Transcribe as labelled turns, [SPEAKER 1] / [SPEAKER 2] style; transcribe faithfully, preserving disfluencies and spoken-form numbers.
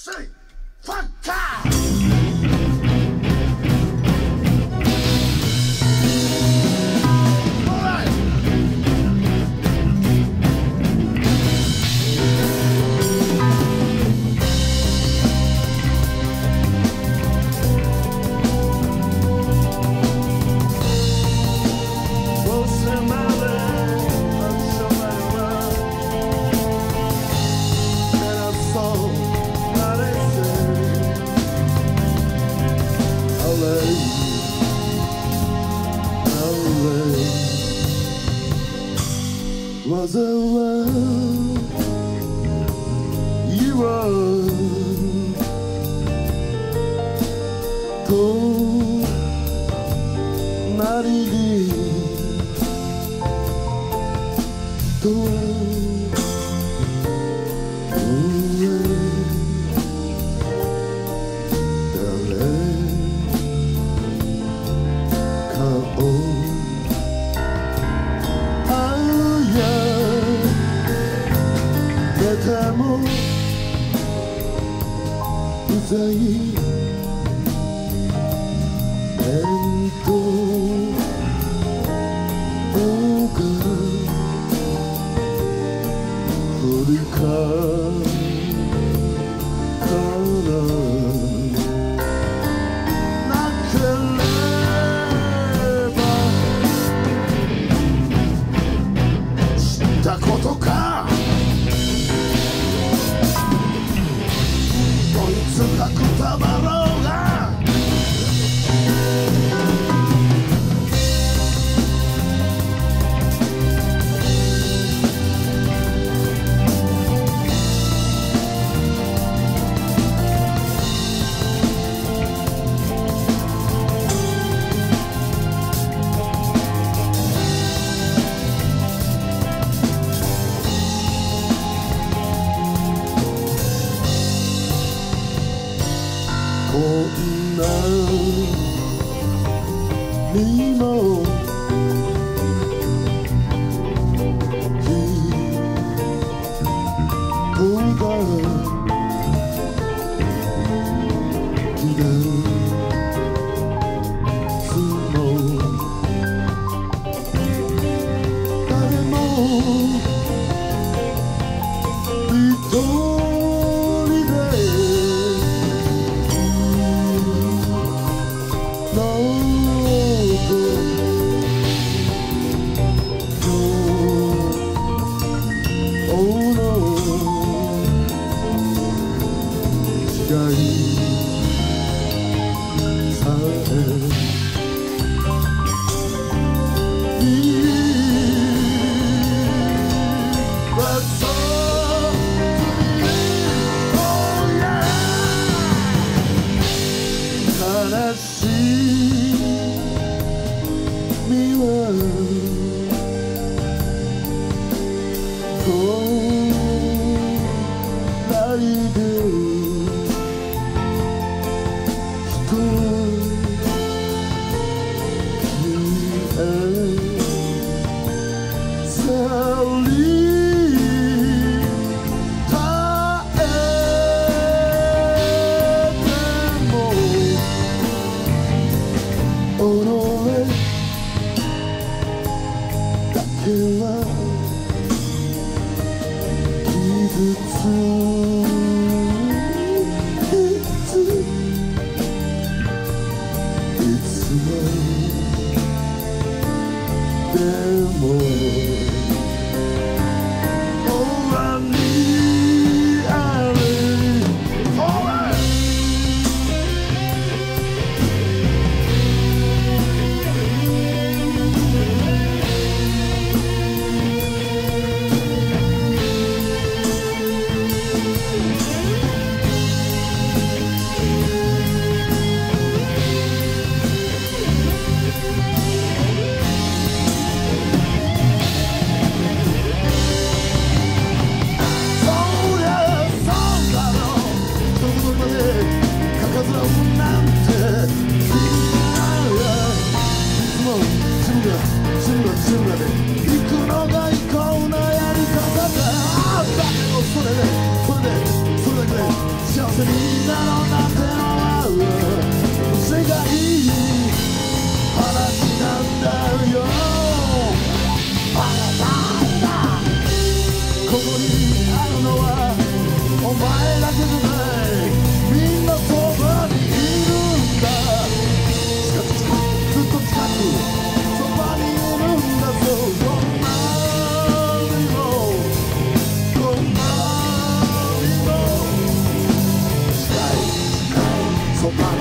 [SPEAKER 1] Say, fuck time! Was a love you were to Narigi toうざい面と僕が振り返らなければ知ったことか辛くたまろうがこんなにも人が気が済も誰も一人で悲しみは隣で人消え去り傷ついつまでも終わりあるみんなのなんてのは世界話なんだよ。ここにあるのはお前だけじゃない、みんなそばにいるんだ。近く近くずっと近くそばにいるんだぞ。こんなにもこんなにも近い近いそばに